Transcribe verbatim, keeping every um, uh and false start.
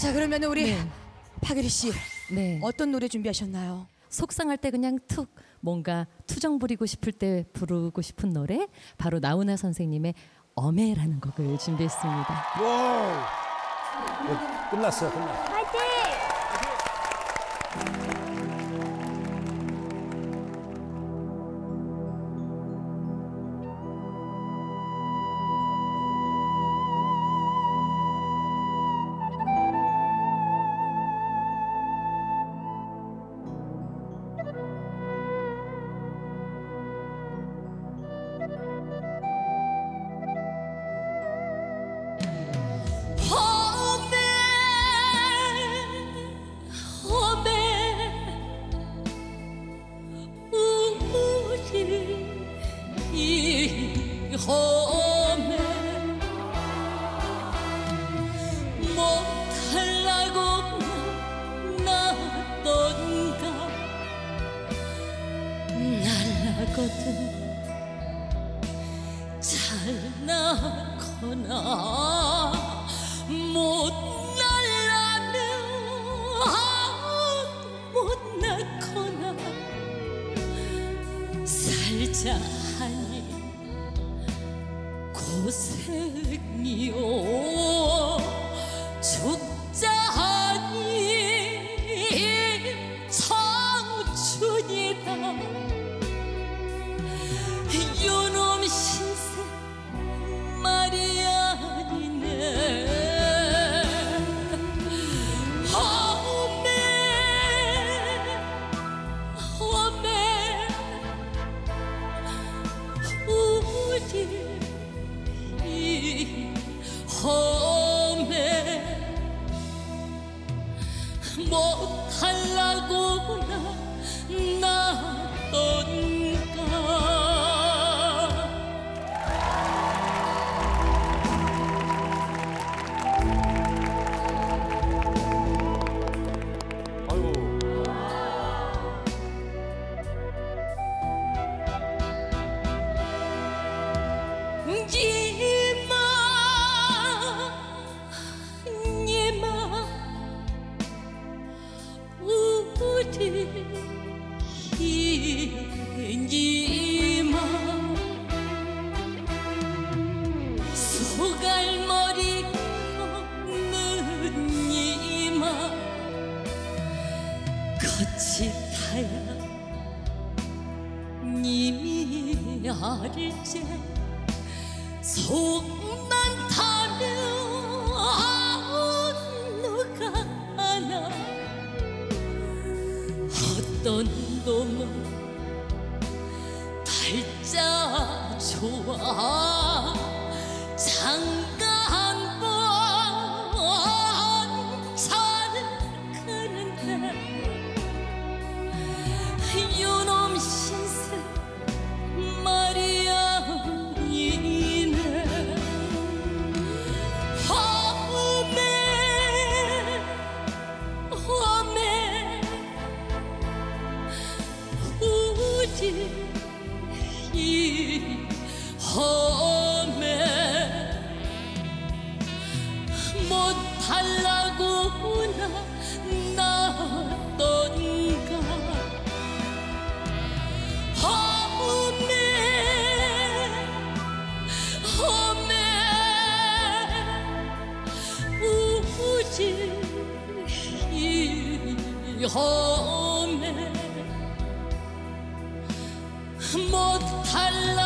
자, 그러면 우리 네. 박예리 씨 네. 어떤 노래 준비하셨나요? 속상할 때 그냥 툭 뭔가 투정 부리고 싶을 때 부르고 싶은 노래 바로 나훈아 선생님의 어메라는 곡을 준비했습니다. 와우. 네, 끝났어요. 끝났어요. 험해 못하려고 나던가 날라거든 잘 나거나 못 날라면 못 낳거나 살자 하니 고생이요 죽자 하니 청춘이다 요놈 신세 말이 아니네 험해 험해 우리 험해 못하려고나 나던가 아이고. 니마 니마 우리 니마 소갈머리 없는 니마 거짓하야 님이 알제 속만 타면 누가 아나 어떤 놈은 달자 좋아 장가 한번 잘 가는데 요놈 신세 말이 아니네 험해 험해 우리 이 험해 못하려고나 나던가 험해 험해 우리 이 험해 못할라